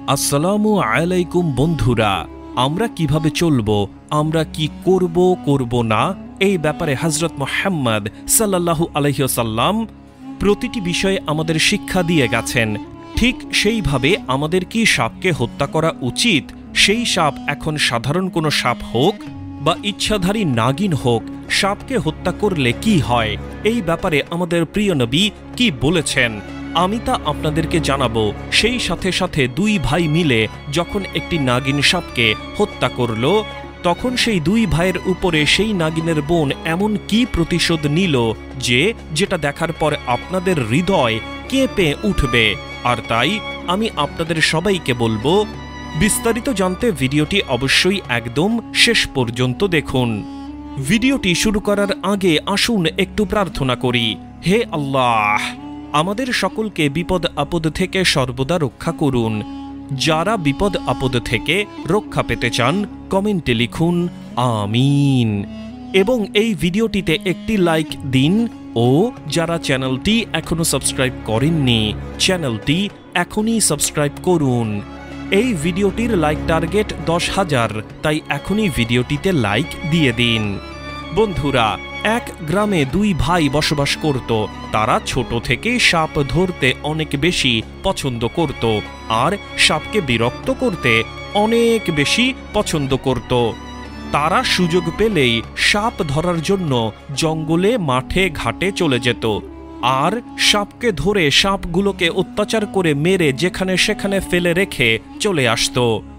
আসসালামু আলাইকুম বন্ধুরা, আমরা কিভাবে চলবো, আমরা কি করব না, এই ব্যাপারে হযরত মুহাম্মদ সাল্লাল্লাহু আলাইহি ওয়াসাল্লাম প্রতিটি বিষয়ে আমাদের শিক্ষা দিয়ে গেছেন। ঠিক সেইভাবে আমাদের কি সাপকে হত্যা করা উচিত? সেই সাপ এখন সাধারণ কোনো সাপ হোক বা ইচ্ছাধারী নাগিন হোক, সাপকে হত্যা করলে কি হয়, এই ব্যাপারে আমাদের প্রিয় নবী কি বলেছেন আমি তা আপনাদেরকে জানাবো। সেই সাথে সাথে দুই ভাই মিলে যখন একটি নাগিন সাপকে হত্যা করল, তখন সেই দুই ভাইয়ের উপরে সেই নাগিনের বোন এমন কি প্রতিশোধ নিল যেটা দেখার পর আপনাদের হৃদয় কেঁপে উঠবে। আর তাই আমি আপনাদের সবাইকে বলবো, বিস্তারিত জানতে ভিডিওটি অবশ্যই একদম শেষ পর্যন্ত দেখুন। ভিডিওটি শুরু করার আগে আসুন একটু প্রার্থনা করি। হে আল্লাহ, আমাদের সকলকে বিপদ আপদ থেকে সর্বদা রক্ষা করুন। যারা বিপদ আপদ থেকে রক্ষা পেতে চান কমেন্টে লিখুন আমিন, এবং এই ভিডিওটিতে একটি লাইক দিন। ও যারা চ্যানেলটি এখনো সাবস্ক্রাইব করেননি, চ্যানেলটি এখনই সাবস্ক্রাইব করুন। এই ভিডিওটির লাইক টার্গেট 10,000, তাই এখনই ভিডিওটিতে লাইক দিয়ে দিন। বন্ধুরা, এক গ্রামে দুই ভাই বসবাস করত। তারা ছোট থেকে সাপ ধরতে অনেক বেশি পছন্দ করত আর সাপকে বিরক্ত করতে অনেক বেশি পছন্দ করত। তারা সুযোগ পেলেই সাপ ধরার জন্য জঙ্গলে মাঠে ঘাটে চলে যেত আর সাপকে ধরে সাপগুলোকে অত্যাচার করে মেরে যেখানে সেখানে ফেলে রেখে চলে আসত।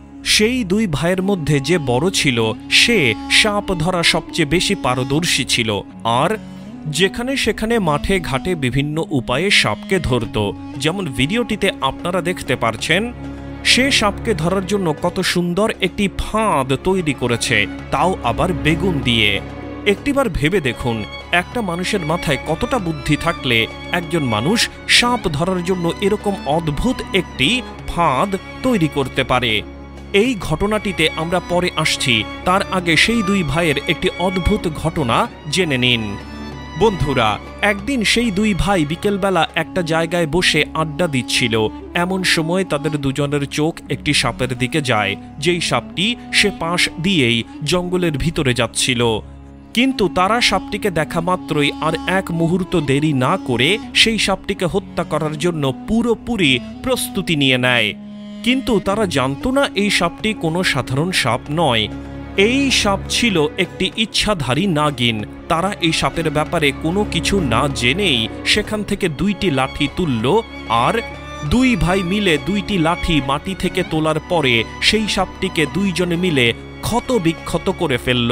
সেই দুই ভাইয়ের মধ্যে যে বড় ছিল সে সাপ ধরা সবচেয়ে বেশি পারদর্শী ছিল আর যেখানে সেখানে মাঠে ঘাটে বিভিন্ন উপায়ে সাপকে ধরত। যেমন ভিডিওটিতে আপনারা দেখতে পারছেন, সে সাপকে ধরার জন্য কত সুন্দর একটি ফাঁদ তৈরি করেছে, তাও আবার বেগুন দিয়ে। একটিবার ভেবে দেখুন, একটা মানুষের মাথায় কতটা বুদ্ধি থাকলে একজন মানুষ সাপ ধরার জন্য এরকম অদ্ভুত একটি ফাঁদ তৈরি করতে পারে। এই ঘটনাটিতে আমরা পরে আসছি, তার আগে সেই দুই ভাইয়ের একটি অদ্ভুত ঘটনা জেনে নিন। বন্ধুরা, একদিন সেই দুই ভাই বিকেলবেলা একটা জায়গায় বসে আড্ডা দিচ্ছিল। এমন সময় তাদের দুজনের চোখ একটি সাপের দিকে যায়, যেই সাপটি সে পাশ দিয়েই জঙ্গলের ভিতরে যাচ্ছিল। কিন্তু তারা সাপটিকে দেখা মাত্রই আর এক মুহূর্ত দেরি না করে সেই সাপটিকে হত্যা করার জন্য পুরোপুরি প্রস্তুতি নিয়ে নেয়। কিন্তু তারা জানতো না এই সাপটি কোনো সাধারণ সাপ নয়, এই সাপ ছিল একটি ইচ্ছাধারী নাগিন। তারা এই সাপের ব্যাপারে কোনো কিছু না জেনেই সেখান থেকে দুইটি লাঠি তুলল আর দুই ভাই মিলে দুইটি লাঠি মাটি থেকে তোলার পরে সেই সাপটিকে দুইজনে মিলে ক্ষত বিক্ষত করে ফেলল।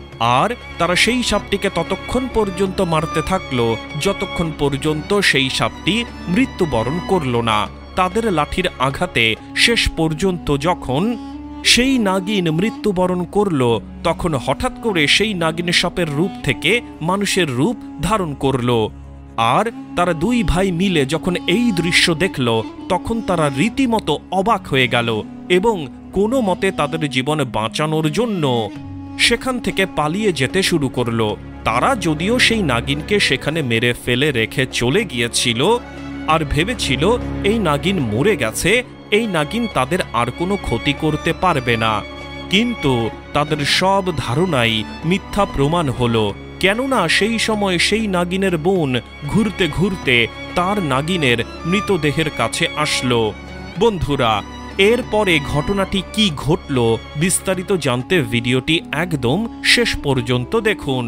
আর তারা সেই সাপটিকে ততক্ষণ পর্যন্ত মারতে থাকলো যতক্ষণ পর্যন্ত সেই সাপটি মৃত্যুবরণ করল না। তাদের লাঠির আঘাতে শেষ পর্যন্ত যখন সেই নাগিন মৃত্যুবরণ করল, তখন হঠাৎ করে সেই নাগিন সাপের রূপ থেকে মানুষের রূপ ধারণ করল। আর তারা দুই ভাই মিলে যখন এই দৃশ্য দেখল, তখন তারা রীতিমতো অবাক হয়ে গেল এবং কোনো মতে তাদের জীবন বাঁচানোর জন্য সেখান থেকে পালিয়ে যেতে শুরু করল। তারা যদিও সেই নাগিনকে সেখানে মেরে ফেলে রেখে চলে গিয়েছিল আর ভেবেছিল এই নাগিন মরে গেছে, এই নাগিন তাদের আর কোনো ক্ষতি করতে পারবে না। কিন্তু তাদের সব ধারণাই মিথ্যা প্রমাণ হলো, কেননা সেই সময় সেই নাগিনের বোন ঘুরতে ঘুরতে তার নাগিনের মৃতদেহের কাছে আসলো। বন্ধুরা, এরপরে ঘটনাটি কি ঘটল বিস্তারিত জানতে ভিডিওটি একদম শেষ পর্যন্ত দেখুন।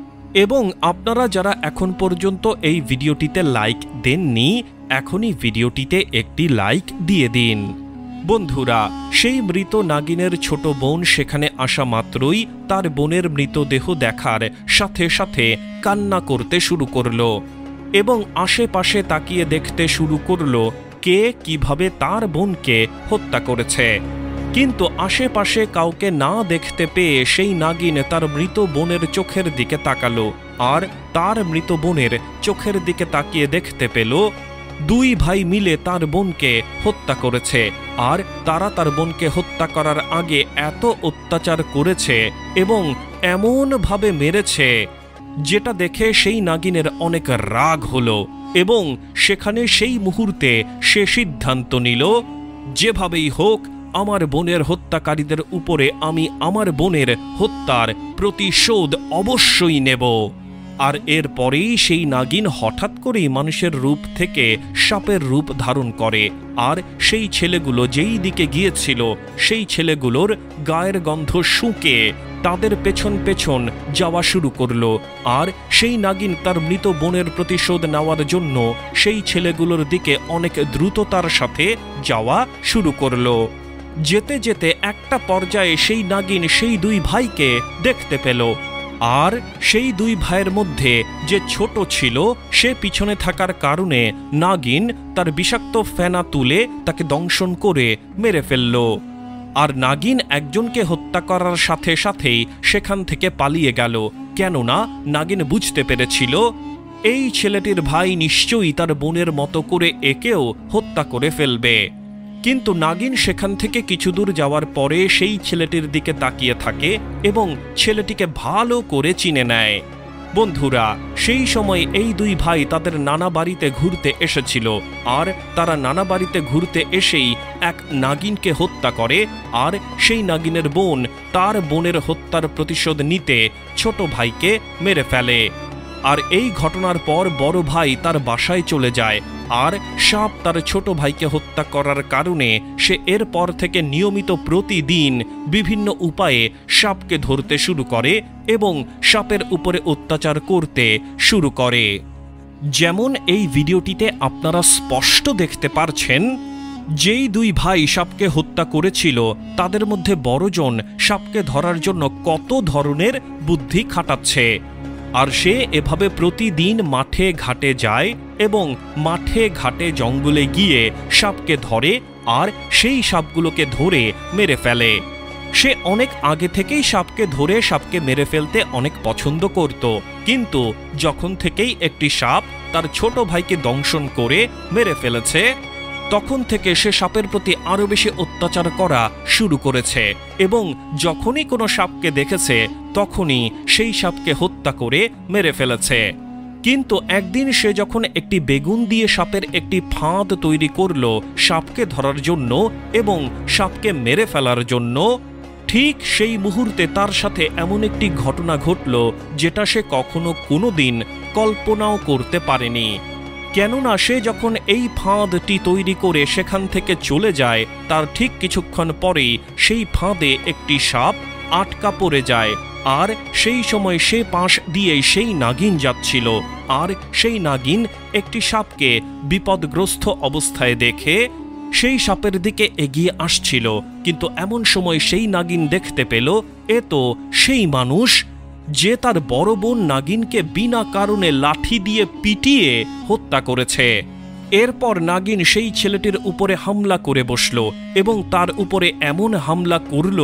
এবং আপনারা যারা এখন পর্যন্ত এই ভিডিওটিতে লাইক দেননি, এখনই ভিডিওটিতে একটি লাইক দিয়ে দিন। বন্ধুরা, সেই মৃত নাগিনের ছোট বোন সেখানে আসা মাত্রই তার বোনের মৃতদেহ দেখার সাথে সাথে কান্না করতে শুরু করল এবং আশেপাশে তাকিয়ে দেখতে শুরু করল কে কিভাবে তার বোনকে হত্যা করেছে। কিন্তু আশেপাশে কাউকে না দেখতে পেয়ে সেই নাগিন তার মৃত বোনের চোখের দিকে তাকালো আর তার মৃত বোনের চোখের দিকে তাকিয়ে দেখতে পেল দুই ভাই মিলে তার বোনকে হত্যা করেছে। আর তারা তার বোনকে হত্যা করার আগে এত অত্যাচার করেছে এবং এমনভাবে মেরেছে যেটা দেখে সেই নাগিনের অনেক রাগ হলো এবং সেখানে সেই মুহূর্তে সে সিদ্ধান্ত নিল যেভাবেই হোক আমার বোনের হত্যাকারীদের উপরে আমি আমার বোনের হত্যার প্রতিশোধ অবশ্যই নেব। আর এরপরেই সেই নাগিন হঠাৎ করেই মানুষের রূপ থেকে সাপের রূপ ধারণ করে, আর সেই ছেলেগুলো যেই দিকে গিয়েছিল সেই ছেলেগুলোর গায়ের গন্ধ শুঁকে তাদের পেছন পেছন যাওয়া শুরু করলো। আর সেই নাগিন তার মৃত বোনের প্রতিশোধ নেওয়ার জন্য সেই ছেলেগুলোর দিকে অনেক দ্রুততার সাথে যাওয়া শুরু করলো। যেতে যেতে একটা পর্যায়ে সেই নাগিন সেই দুই ভাইকে দেখতে পেল, আর সেই দুই ভাইয়ের মধ্যে যে ছোট ছিল সে পিছনে থাকার কারণে নাগিন তার বিষাক্ত ফেনা তুলে তাকে দংশন করে মেরে ফেলল। আর নাগিন একজনকে হত্যা করার সাথে সাথেই সেখান থেকে পালিয়ে গেল, কেননা নাগিন বুঝতে পেরেছিল এই ছেলেটির ভাই নিশ্চয়ই তার বোনের মতো করে একেও হত্যা করে ফেলবে। কিন্তু নাগিন সেখান থেকে কিছু দূর যাওয়ার পরে সেই ছেলেটির দিকে তাকিয়ে থাকে এবং ছেলেটিকে ভালো করে চিনে নেয়। বন্ধুরা, সেই সময় এই দুই ভাই তাদের নানা বাড়িতে ঘুরতে এসেছিল, আর তারা নানা বাড়িতে ঘুরতে এসেই এক নাগিনকে হত্যা করে, আর সেই নাগিনের বোন তার বোনের হত্যার প্রতিশোধ নিতে ছোট ভাইকে মেরে ফেলে। আর এই ঘটনার পর বড় ভাই তার বাসায় চলে যায়, আর সাপ তার ছোট ভাইকে হত্যা করার কারণে সে এরপর থেকে নিয়মিত প্রতিদিন বিভিন্ন উপায়ে সাপকে ধরতে শুরু করে এবং সাপের উপরে অত্যাচার করতে শুরু করে। যেমন এই ভিডিওটিতে আপনারা স্পষ্ট দেখতে পারছেন, যেই দুই ভাই সাপকে হত্যা করেছিল তাদের মধ্যে বড়জন সাপকে ধরার জন্য কত ধরনের বুদ্ধি খাটাচ্ছে। আর সে এভাবে প্রতিদিন মাঠে ঘাটে যায় এবং মাঠে ঘাটে জঙ্গলে গিয়ে সাপকে ধরে, আর সেই সাপগুলোকে ধরে মেরে ফেলে। সে অনেক আগে থেকেই সাপকে ধরে সাপকে মেরে ফেলতে অনেক পছন্দ করত, কিন্তু যখন থেকেই একটি সাপ তার ছোট ভাইকে দংশন করে মেরে ফেলেছে তখন থেকে সে সাপের প্রতি আরো বেশি অত্যাচার করা শুরু করেছে, এবং যখনই কোনো সাপকে দেখেছে তখনই সেই সাপকে হত্যা করে মেরে ফেলেছে। কিন্তু একদিন সে যখন একটি বেগুন দিয়ে সাপের একটি ফাঁদ তৈরি করল সাপকে ধরার জন্য এবং সাপকে মেরে ফেলার জন্য, ঠিক সেই মুহূর্তে তার সাথে এমন একটি ঘটনা ঘটল যেটা সে কখনো কোনোদিন কল্পনাও করতে পারেনি। কেননা সে যখন এই ফাঁদটি তৈরি করে সেখান থেকে চলে যায় তার ঠিক কিছুক্ষণ পরেই সেই ফাঁদে একটি সাপ আটকা পড়ে যায়, আর সেই সময় সে পাশ দিয়ে সেই নাগিন যাচ্ছিল, আর সেই নাগিন একটি সাপকে বিপদগ্রস্ত অবস্থায় দেখে সেই সাপের দিকে এগিয়ে আসছিল। কিন্তু এমন সময় সেই নাগিন দেখতে পেল এ তো সেই মানুষ যে তার বড় বোন নাগিনকে বিনা কারণে লাঠি দিয়ে পিটিয়ে হত্যা করেছে। এরপর নাগিন সেই ছেলেটির উপরে হামলা করে বসল এবং তার উপরে এমন হামলা করল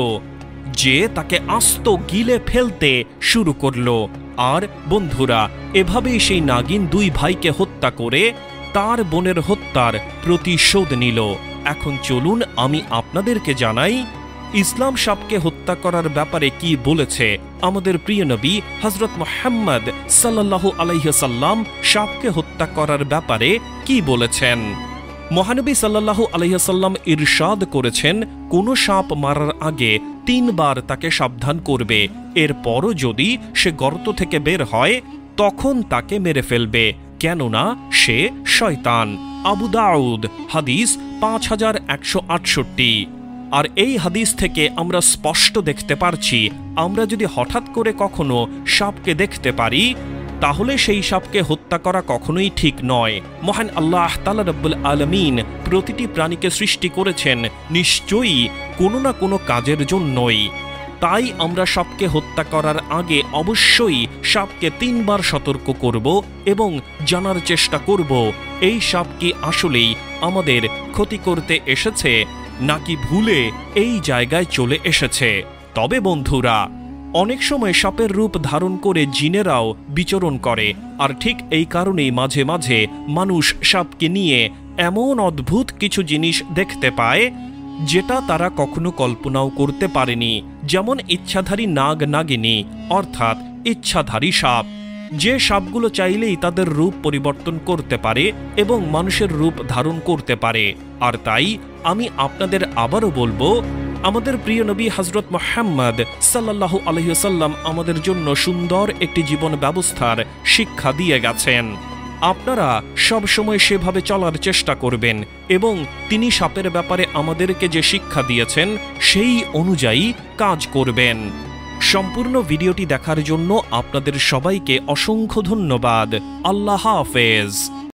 যে তাকে আস্ত গিলে ফেলতে শুরু করল। আর বন্ধুরা, এভাবেই সেই নাগিন দুই ভাইকে হত্যা করে তার বোনের হত্যার প্রতিশোধ নিল। এখন চলুন আমি আপনাদেরকে জানাই ইসলাম সাপকে হত্যা করার ব্যাপারে কি বলেছে। আমাদের প্রিয় নবী হযরত মুহাম্মদ সাল্লাল্লাহু আলাইহি ওয়াসাল্লাম সাপকে হত্যা করার ব্যাপারে কি বলেছেন। মহানবী সাল্লাল্লাহু আলাইহি ওয়াসাল্লাম ইরশাদ করেছেন, কোনো সাপ মারার আগে 3 বার তাকে সাবধান করবে, এরপরও যদি সে গর্ত থেকে বের হয় তখন তাকে মেরে ফেলবে, কেননা সে শয়তান। আবু দাউদ হাদিস 5168। আর এই হাদিস থেকে আমরা স্পষ্ট দেখতে পারছি, আমরা যদি হঠাৎ করে কখনো সাপকে দেখতে পারি তাহলে সেই সাপকে হত্যা করা কখনোই ঠিক নয়। মহান আল্লাহ তাআলা রব্বুল আলামিন প্রতিটি প্রাণীকে সৃষ্টি করেছেন নিশ্চয়ই কোনো না কোনো কাজের জন্যই। তাই আমরা সাপকে হত্যা করার আগে অবশ্যই সাপকে 3 বার সতর্ক করব এবং জানার চেষ্টা করব এই সাপ কি আসলেই আমাদের ক্ষতি করতে এসেছে নাকি ভুলে এই জায়গায় চলে এসেছে। তবে বন্ধুরা, অনেক সময় সাপের রূপ ধারণ করে জিনেরাও বিচরণ করে, আর ঠিক এই কারণেই মাঝে মাঝে মানুষ সাপকে নিয়ে এমন অদ্ভুত কিছু জিনিস দেখতে পায় যেটা তারা কখনো কল্পনাও করতে পারেনি। যেমন ইচ্ছাধারী নাগ নাগিনী অর্থাৎ ইচ্ছাধারী সাপ। যে সাপগুলো চাইলেই তাদের রূপ পরিবর্তন করতে পারে এবং মানুষের রূপ ধারণ করতে পারে। আর তাই আমি আপনাদের আবারও বলবো, আমাদের প্রিয় নবী হযরত মুহাম্মদ সাল্লাল্লাহু আলাইহি ওয়াসাল্লাম আমাদের জন্য সুন্দর একটি জীবন ব্যবস্থার শিক্ষা দিয়ে গেছেন। আপনারা সব সময় সেভাবে চলার চেষ্টা করবেন এবং তিনি সাপের ব্যাপারে আমাদেরকে যে শিক্ষা দিয়েছেন সেই অনুযায়ী কাজ করবেন। সম্পূর্ণ ভিডিওটি দেখার জন্য আপনাদের সবাইকে অসংখ্য ধন্যবাদ। আল্লাহ হাফেজ।